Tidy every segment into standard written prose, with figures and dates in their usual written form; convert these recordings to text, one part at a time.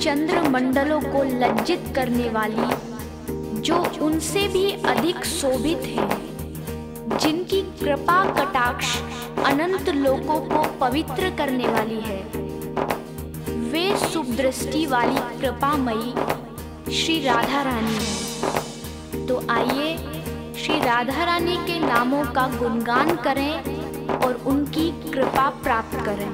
चंद्रमंडलों को लज्जित करने वाली, जो उनसे भी अधिक शोभित है, जिनकी कृपा कटाक्ष अनंत लोकों को पवित्र करने वाली है, वे शुभ दृष्टि वाली कृपामयी श्री राधा रानी हैं। तो आइए श्री राधा रानी के नामों का गुणगान करें और उनकी कृपा प्राप्त करें।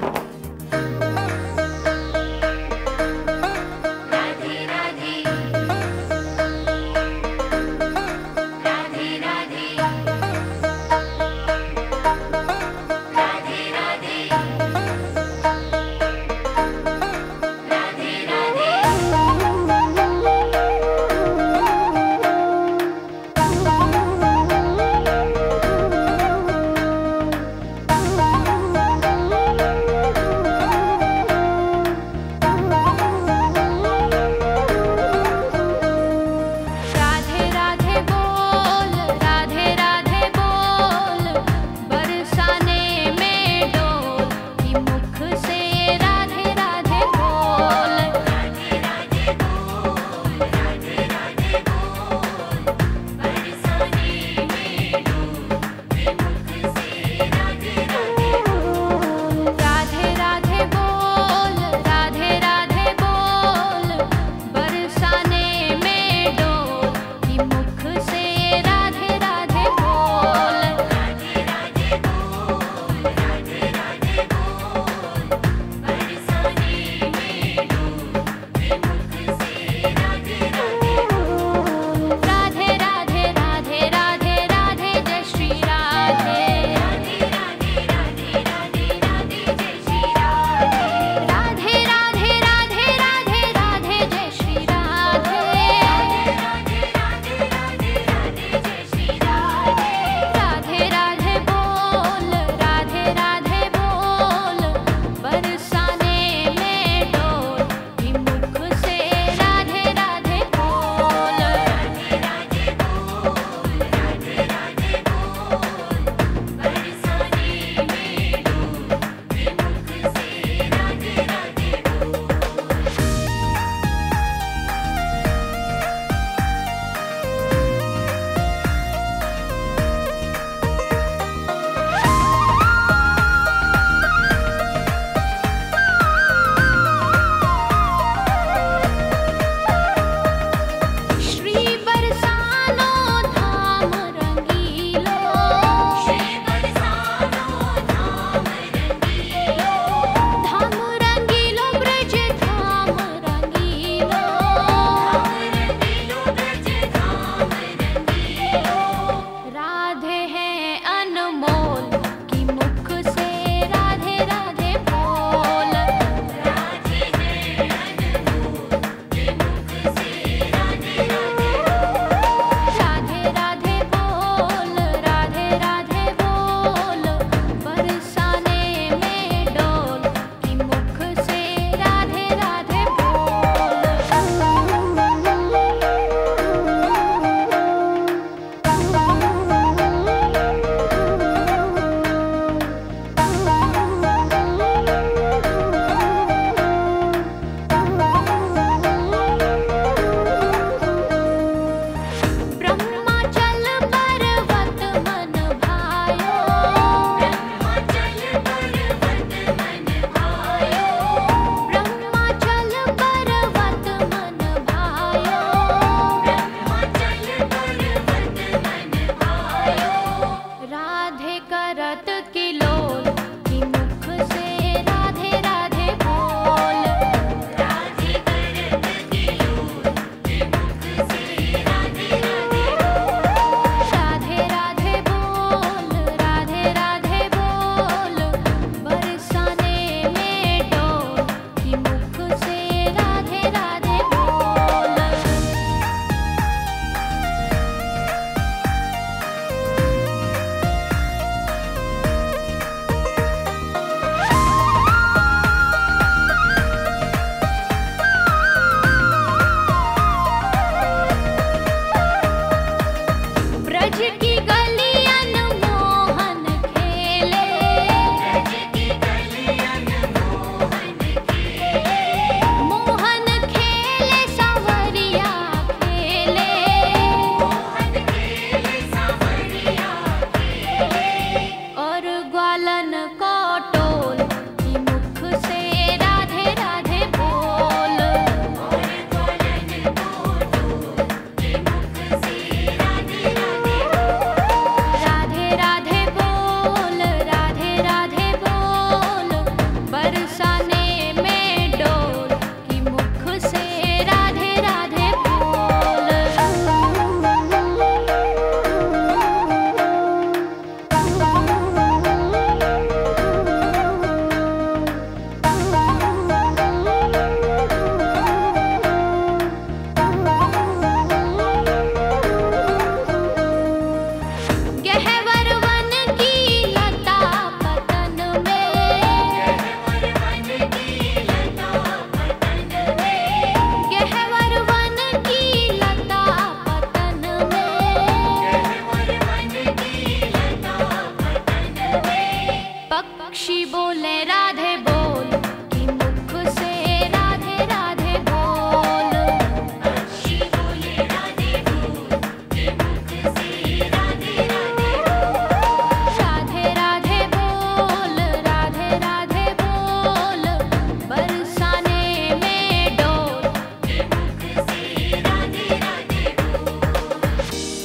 पक्षी बोले राधे बोल, कि मुख से राधे राधे बोल। पक्षी बोले राधे बोल, कि मुख से राधे राधे बोल। राधे राधे बोल, राधे राधे बोल, बरसाने में डोल, कि मुख से राधे राधे बोल।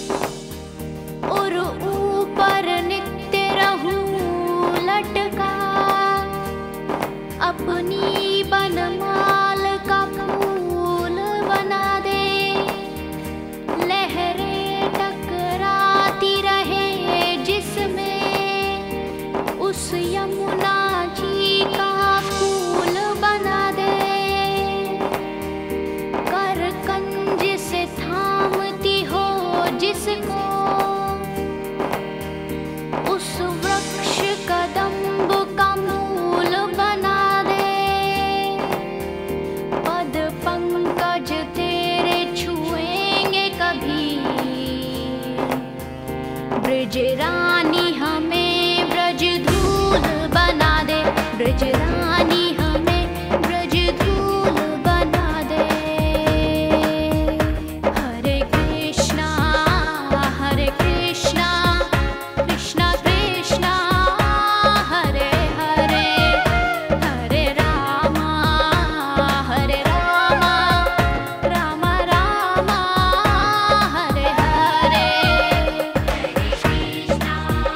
और ऊपर नित्य रहूं लटका, अपनी बनमाल का फूल बना दे। लहरें टकराती रहे जिसमें, उस यमुना जी का फूल बना दे। कर कंज से थामती हो जिसको, उस वृक्ष कदम्ब का मूल बना दे। पद पंकज तेरे छुएंगे कभी, ब्रज रानी हमें ब्रज धूल बना दे। ब्रज रानी हमें ब्रज धूल बना दे। हरे कृष्णा कृष्णा कृष्णा हरे हरे, हरे रामा रामा रामा हरे हरे। हरे कृष्णा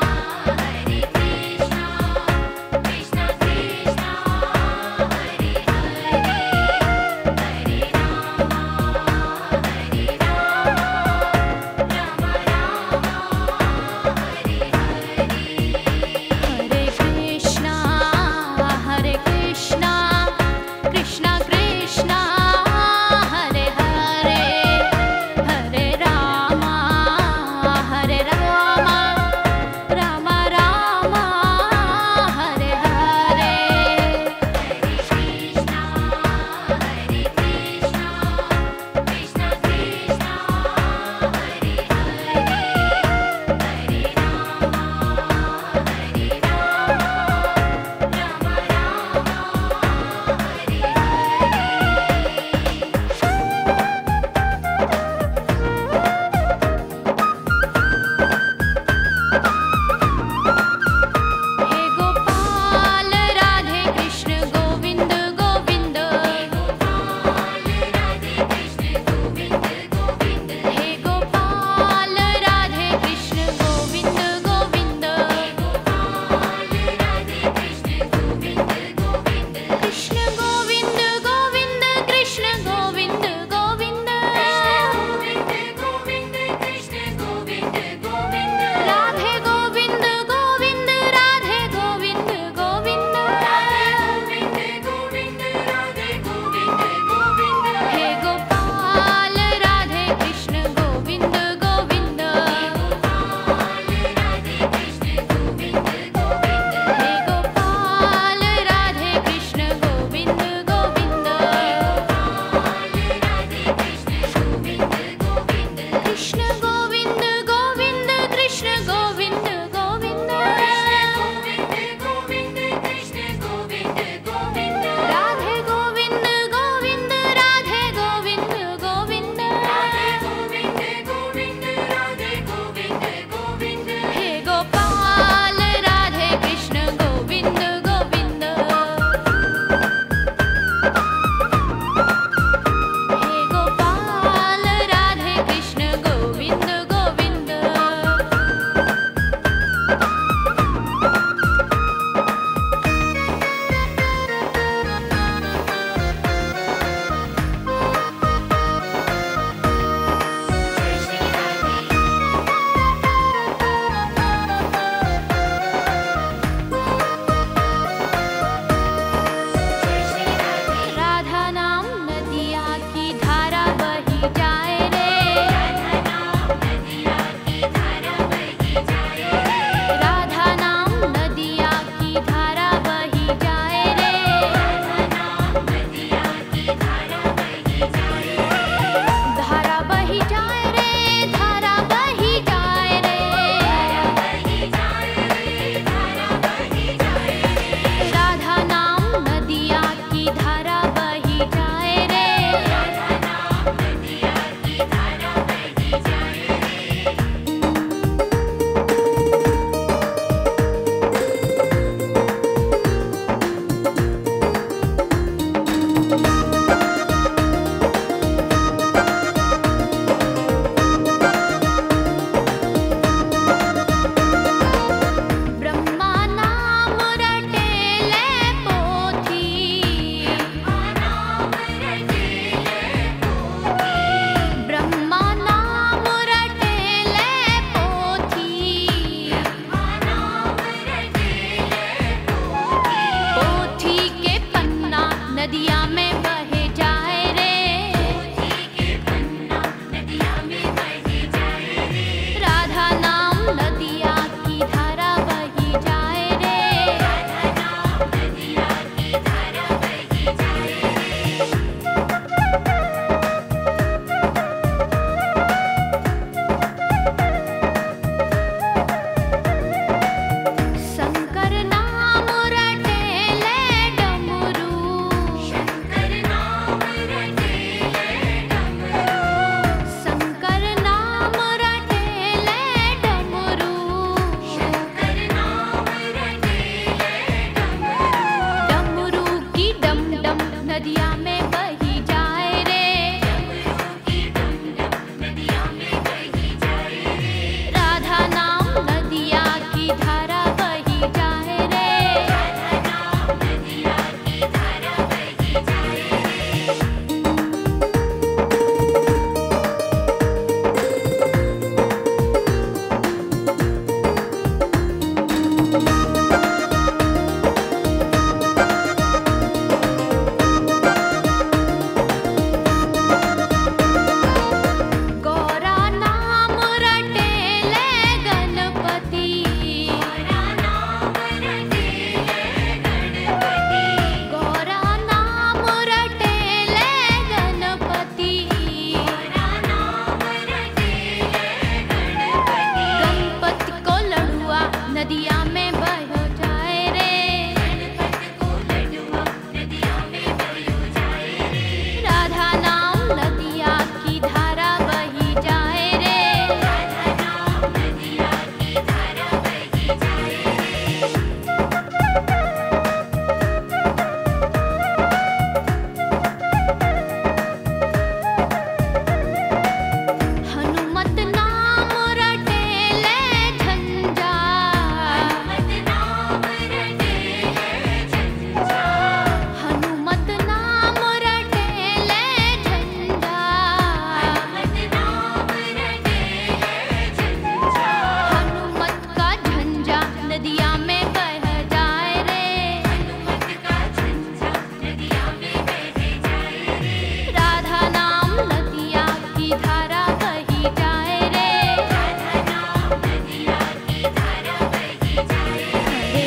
नदिया में बह जाए रे, हनुमत का झंझा नदिया में बह जाए रे, राधा नाम नदिया की धारा बही जाए रे, राधा नाम नदिया की धारा बही जाए रे।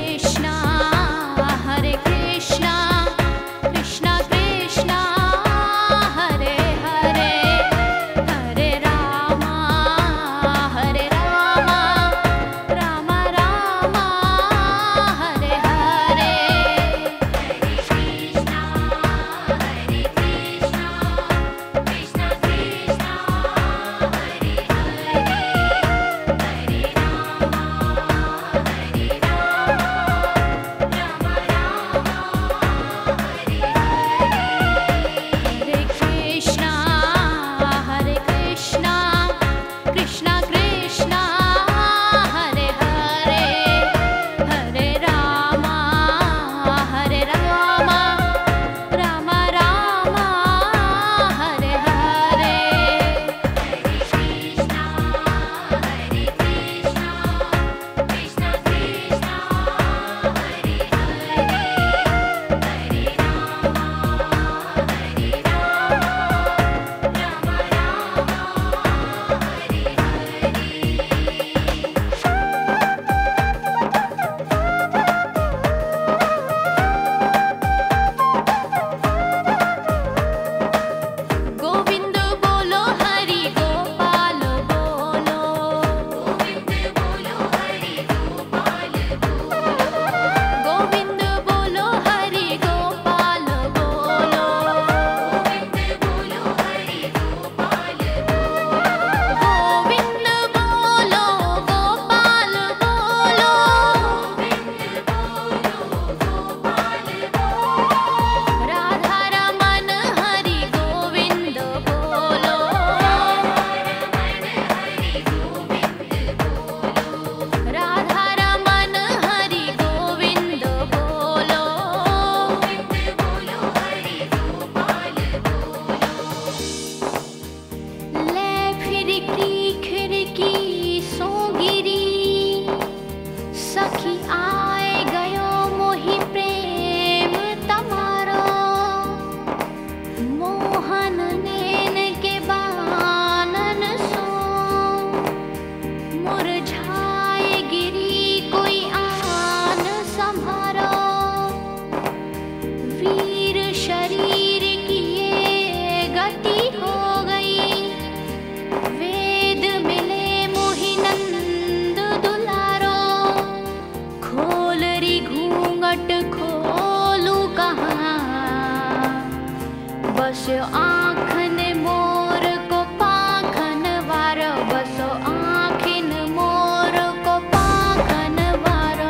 हरे कृष्णा कृष्णा कृष्णा हरे हरे, हरे रामा राम राम हरे हरे। कृष्णा हरे कृष्णा कृष्णा कृष्णा हरे हरे, हरे राम हरे राम राम राम हरे हरे। हरे कृष्णा कृष्णा कृष्णा हरे हरे, हरे राम राम राम हरे हरे। कृष्णा हरे कृष्णा कृष्णा कृष्णा हरे हरे, हरे राम हरे राम राम राम गोविंद बोलो हरि गोपाल बोलो, गोविंद बोलो हरि गोपाल बोलो, गोविंद बोलो हरि गोपाल बोलो, गोविंद बोलो हरि गोपाल बोलो, गोविंद बोलो गोपाल बोलो, गोविंद बोलो गोपाल बोलो, राधा रमन हरि गोविंद बोलो, राधा रमन हरि गोविंद बोलो, बोलो हरि गोपाल बोलो। ले फिरकी खिड़की सो गिरी, सखी आए गयो मोहि प्रेम तमारो, मोहन नैन के बानन सो, मुरझाए गिरी कोई आन संभारो, वीर शरीर की ये गति हो गई, वेद मिले मोहि नंद दुलारो, खोल री घूंघट खोलू कहाँ, बस आँखन मोर को पाखन वारो, बस आँखिन मोर को पाखन वारो,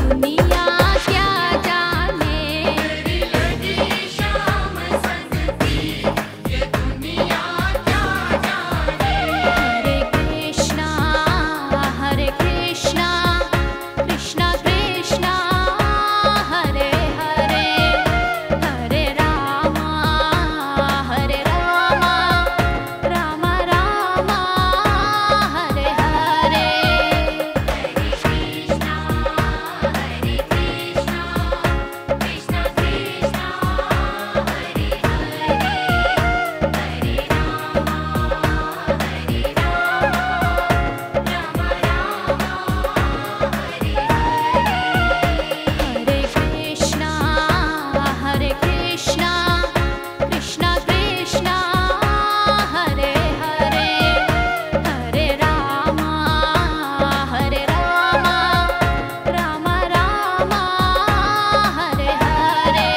दुनिया क्या जाने। तेरी लगी शाम संगती, ये दुनिया क्या जाने। हरे कृष्णा कृष्णा कृष्णा हरे हरे, हरे रामा राम राम हरे हरे। कृष्णा हरे कृष्णा, कृष्णा कृष्णा हरे हरे, हरे राम हरे राम, राम राम हरे हरे। हरे कृष्णा कृष्णा कृष्णा हरे हरे, हरे राम राम राम हरे हरे।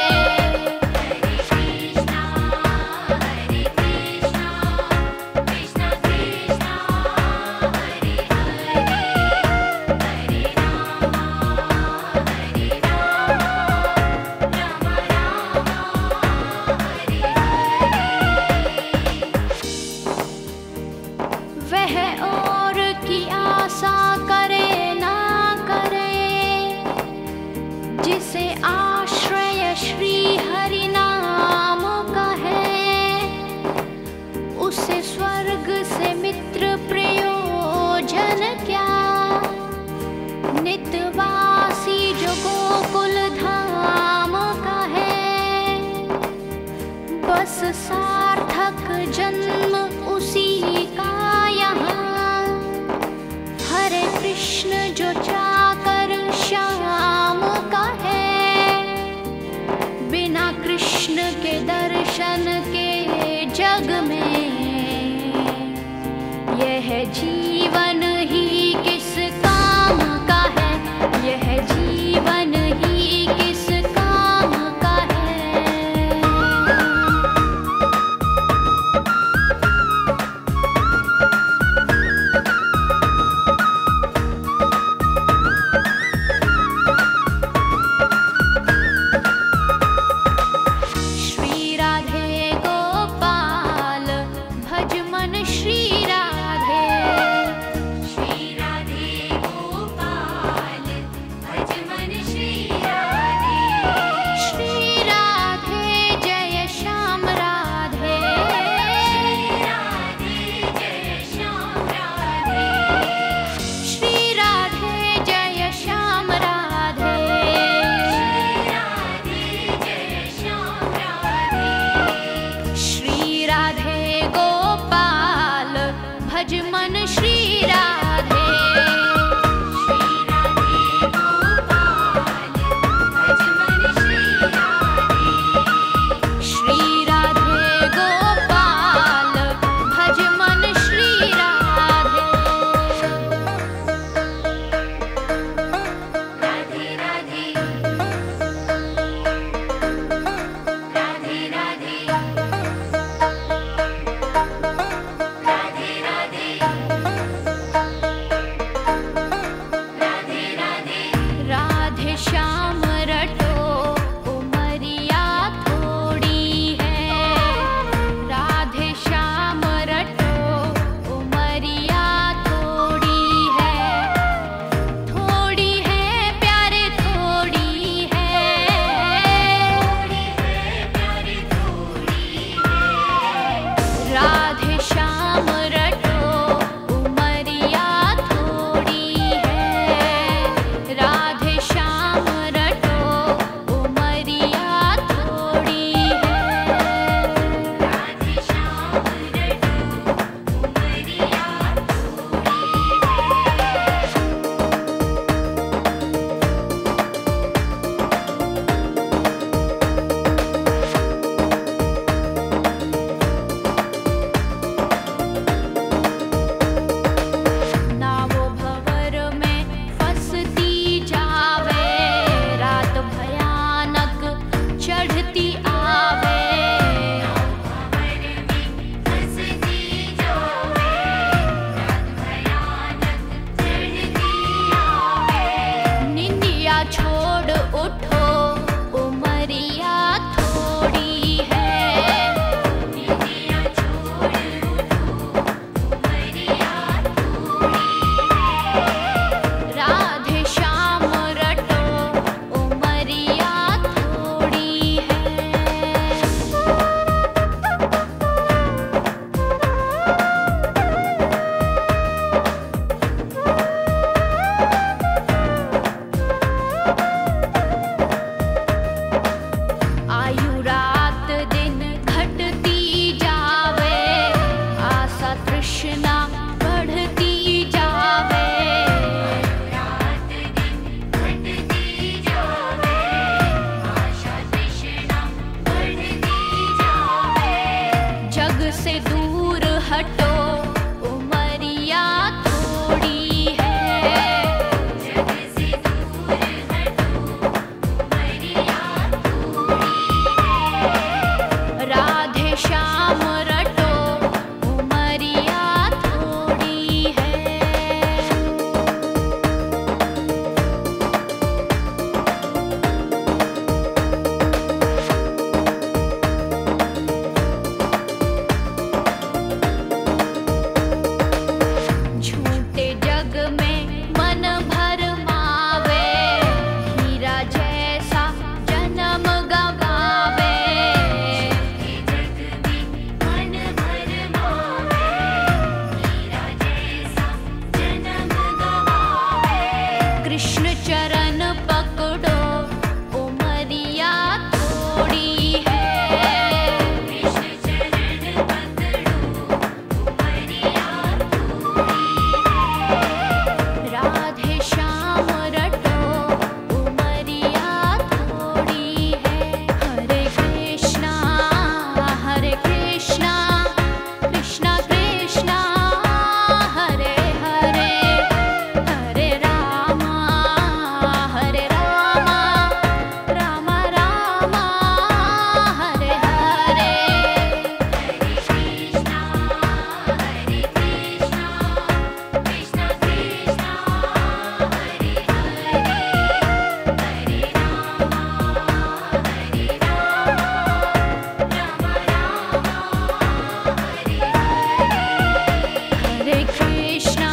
कृष्णा हरे कृष्णा, कृष्णा कृष्णा हरे हरे, हरे राम हरे राम, राम राम हरे हरे। वह और की आशा करे ना करे, जिसे आश्रय श्री हरि नाम का है, उसे स्वर्ग से मित्र प्रयोजन क्या। नित्यवासी जो गोकुल धाम का है, बस सार्थक जन्म उसी का यहाँ। हरे कृष्ण जो चाकर श्याम का है, बिना कृष्ण के दर्शन के जग में यह जीवन ही किस काम का है, यह जीवन ही किस काम का है। श्री राधे गोपाल भज मन श्री राधे, उठो उमरिया थोड़ी है। निधिया छोड़ उठो उमरिया थोड़ी है। राधे श्याम रटो उमरिया थोड़ी है। आयु रात दिन घटती जावे, आशा तृष्णा बढ़ती जावे। रात दिन घटती जावे, आशा तृष्णा बढ़ती जावे। जग से दूर हटो उमरिया थोड़ी है। जग से दूर हटो उमरिया थोड़ी है। राधे श्याम रटो उमरिया थोड़ी है। झूठे जग में मन भर मावे, हीरा जैसा जन्म गवावे। जग में मन भर मावे, हीरा जैसा जन्म गवावे। कृष्ण चरण पकड़ो उमरिया थोड़ी है। कृष्ण चरण पकड़ो उमरिया थोड़ी है। राधे श्याम रटो उमरिया थोड़ी है। हरे कृष्णा कृष्णा कृष्णा हरे हरे, हरे रामा राम राम हरे हरे। हरे कृष्णा कृष्णा कृष्णा हरे हरे, हरे राम राम हरे हरे। हरे कृष्णा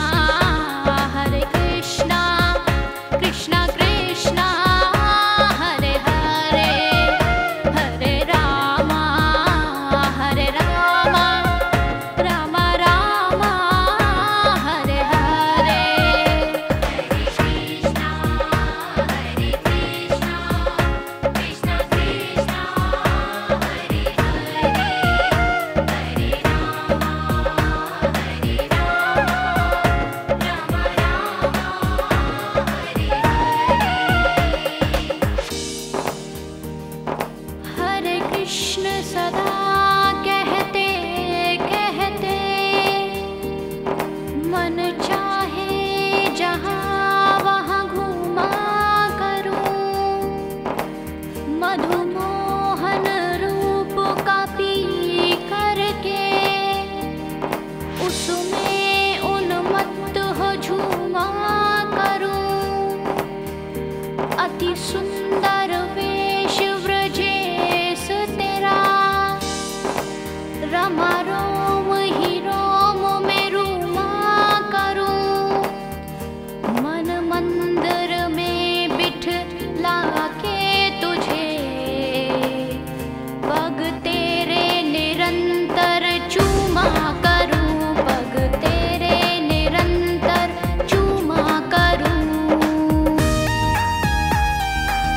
कृष्णा कृष्णा हरे हरे, हरे राम राम राम हरे हरे। हरे कृष्णा कृष्णा कृष्णा हरे हरे, हरे राम हरे कृष्ण सदा कहते कहते, मन चाहे जहाँ वहाँ घूमा करूं। मधुमोहन रूप का पी करके, उसमें उन्मत्त हो झूमा करूं। अति सुंदर वेश व्रजेश तेरा, रमा रोम ही रोम में रूमा करूं। मन मंदिर में बिठला के तुझे, पग तेरे निरंतर चूमा करूं। पग तेरे निरंतर चूमा करूं।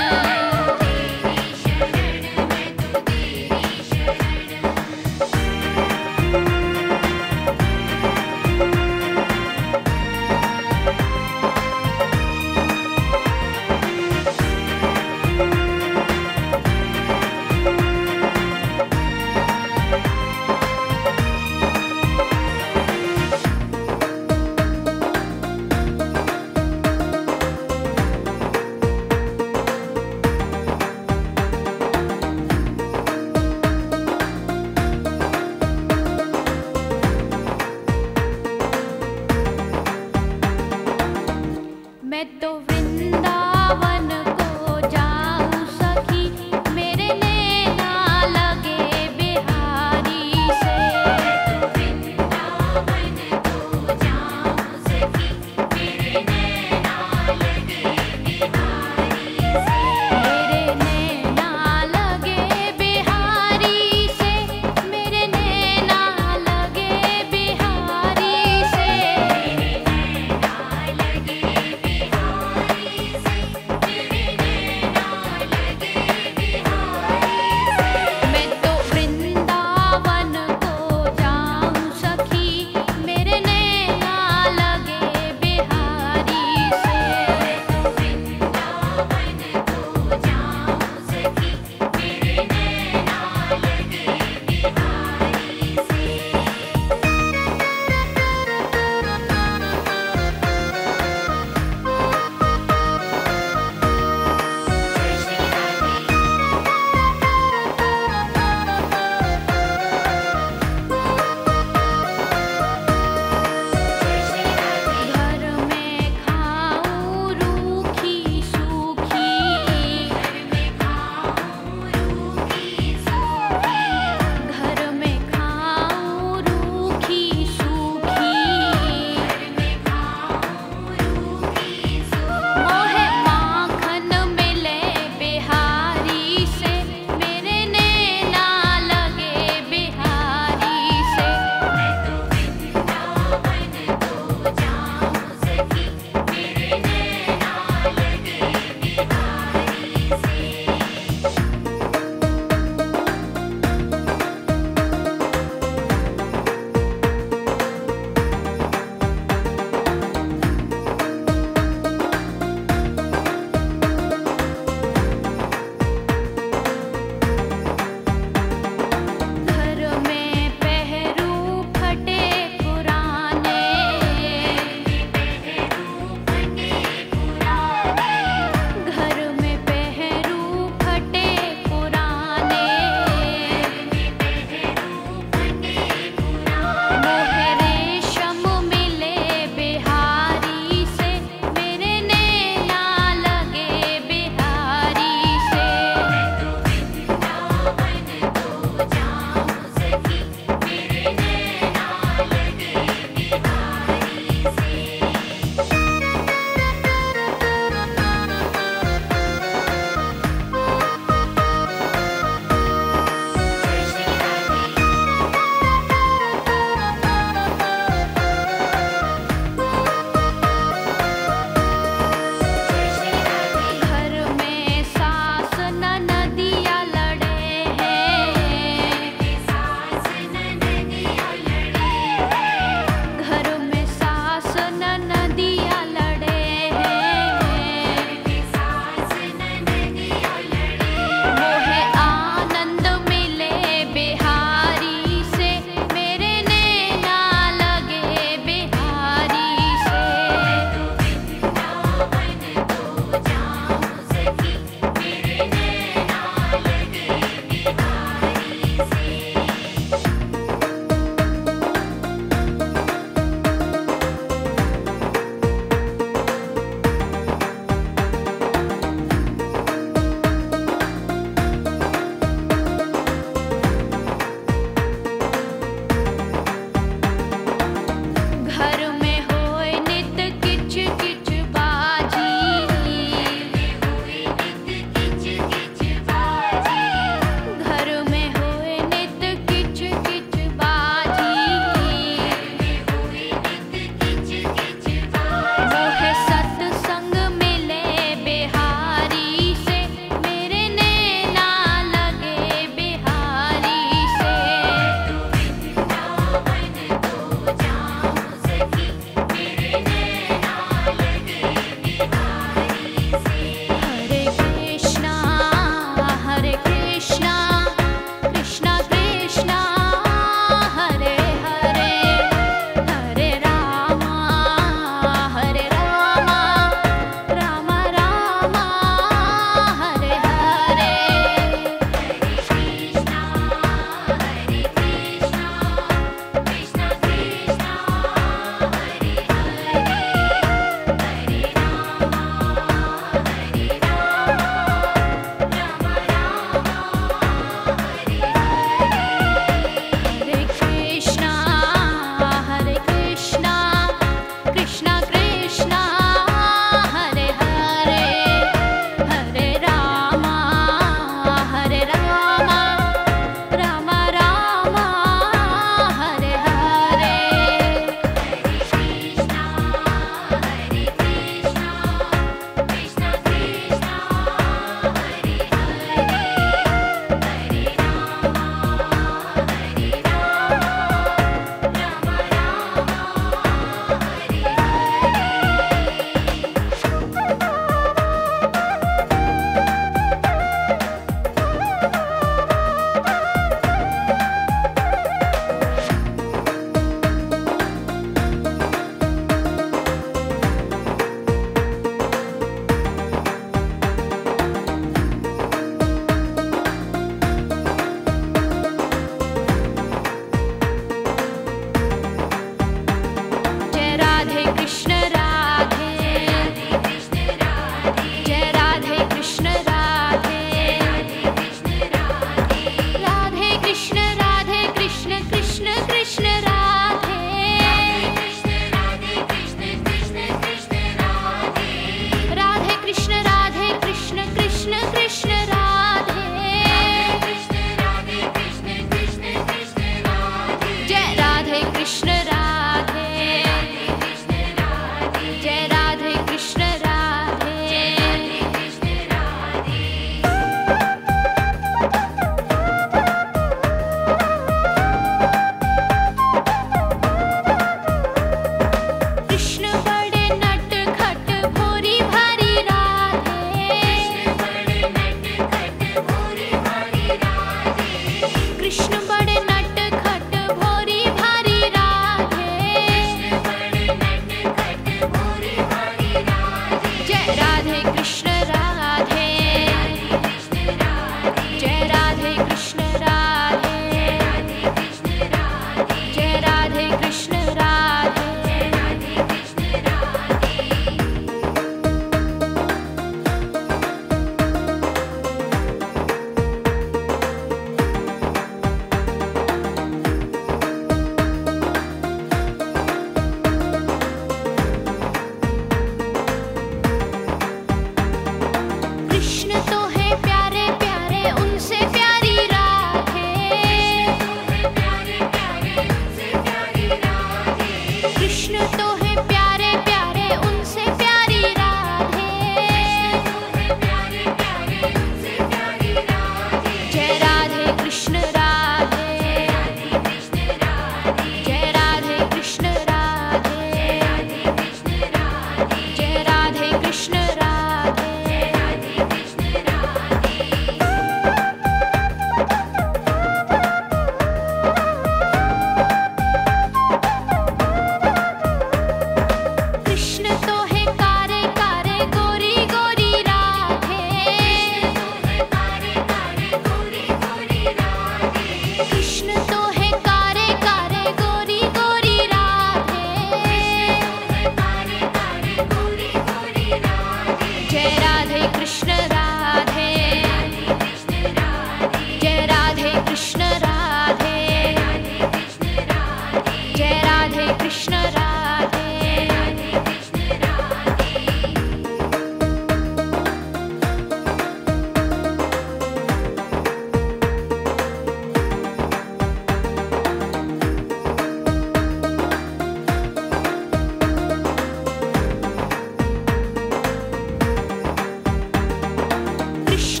कृष्ण